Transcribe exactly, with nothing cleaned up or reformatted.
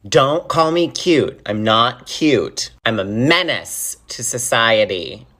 Don't call me cute. I'm not cute. I'm a menace to society.